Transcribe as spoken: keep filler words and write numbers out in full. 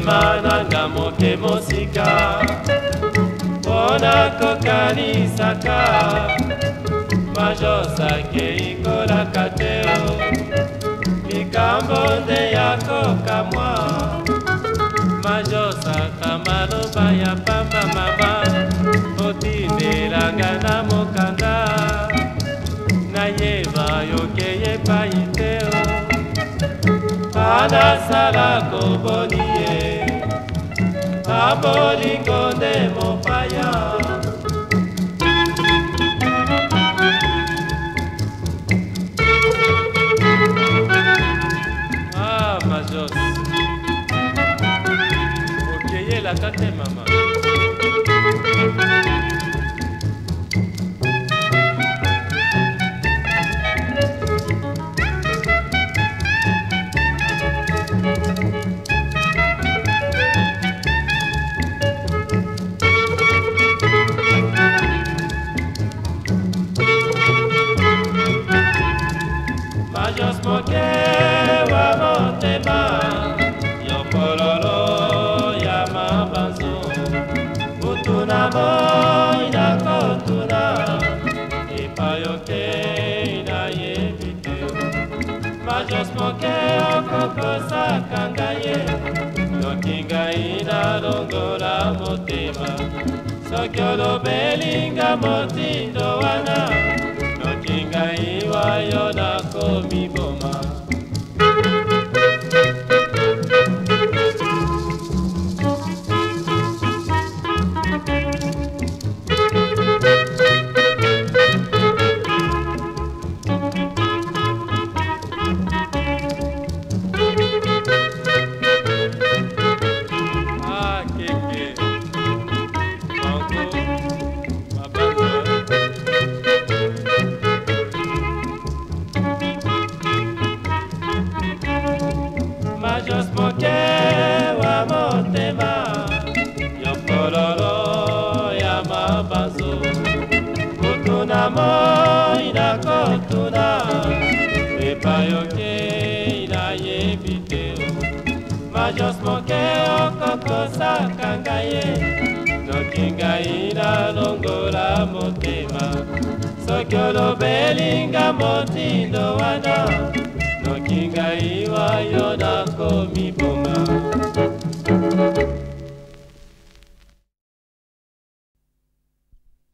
motema nanga moke mosika mpona kokanisaka majosake ikolaka te likambo nde ya kokamwa majosaka maloba ya pamba mama otindelanga na mokanda nayeba yokeye epai te anasala koboni ye na bolingo nde mopaya ah majos okeyelaka te mama Majos moke wa motema yokololo ya mabanzo utuna mo ina kotuna ipayoke ina yebite Majos moke okokosa kangaye yokinga ina longola motema sokyolo belinga motindo wana nokinga iwa yona komi boma ah keke bango mabango Majos moke wa motema yokololo ya mabanzo kutuna mo ina kotuna epayoke ina yebite Majos moke okokosa kangaye nokinga ina longola motema sokyolo belinga motindo wana nokinga iwa yona komi boma